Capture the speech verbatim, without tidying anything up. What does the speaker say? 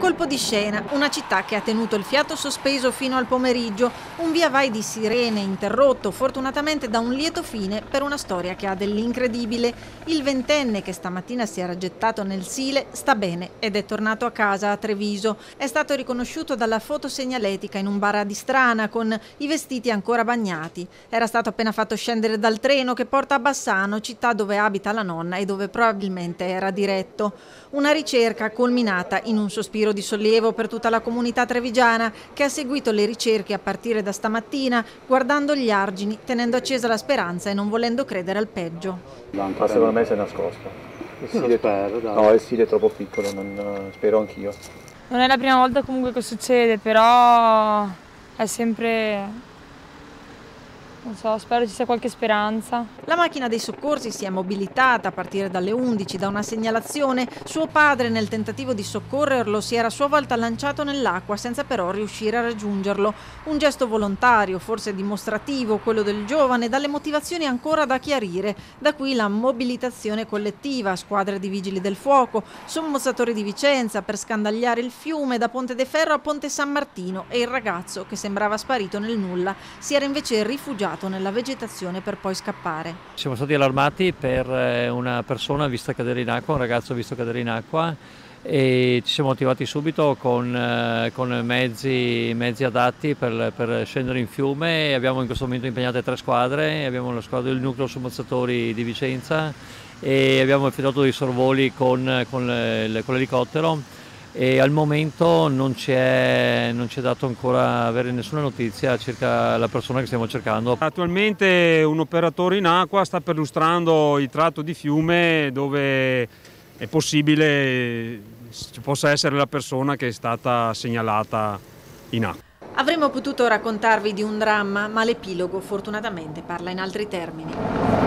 Colpo di scena, una città che ha tenuto il fiato sospeso fino al pomeriggio, un via vai di sirene interrotto fortunatamente da un lieto fine per una storia che ha dell'incredibile. Il ventenne che stamattina si era gettato nel Sile sta bene ed è tornato a casa a Treviso. È stato riconosciuto dalla fotosegnaletica in un bar a Distrana con i vestiti ancora bagnati. Era stato appena fatto scendere dal treno che porta a Bassano, città dove abita la nonna e dove probabilmente era diretto. Una ricerca culminata in un sospiro di sollievo per tutta la comunità trevigiana che ha seguito le ricerche a partire da stamattina, guardando gli argini, tenendo accesa la speranza e non volendo credere al peggio. Ma secondo me si è nascosto. Il Sile, spero, dai. No, il Sile è troppo piccolo, non, spero anch'io. Non è la prima volta comunque che succede, però è sempre... non so, spero ci sia qualche speranza. La macchina dei soccorsi si è mobilitata a partire dalle undici da una segnalazione. Suo padre, nel tentativo di soccorrerlo, si era a sua volta lanciato nell'acqua senza però riuscire a raggiungerlo. Un gesto volontario, forse dimostrativo, quello del giovane, dalle motivazioni ancora da chiarire. Da qui la mobilitazione collettiva, squadre di vigili del fuoco, sommozzatori di Vicenza per scandagliare il fiume da Ponte de Ferro a Ponte San Martino e il ragazzo, che sembrava sparito nel nulla, si era invece rifugiato nella vegetazione per poi scappare. Siamo stati allarmati per una persona vista cadere in acqua, un ragazzo visto cadere in acqua, e ci siamo attivati subito con, con mezzi, mezzi adatti per, per scendere in fiume. E abbiamo in questo momento impegnate tre squadre, abbiamo la squadra del nucleo sommozzatori di Vicenza e abbiamo effettuato dei sorvoli con, con l'elicottero. E al momento non ci è, non ci è dato ancora avere nessuna notizia circa la persona che stiamo cercando. Attualmente un operatore in acqua sta perlustrando il tratto di fiume dove è possibile ci possa essere la persona che è stata segnalata in acqua. Avremmo potuto raccontarvi di un dramma, ma l'epilogo fortunatamente parla in altri termini.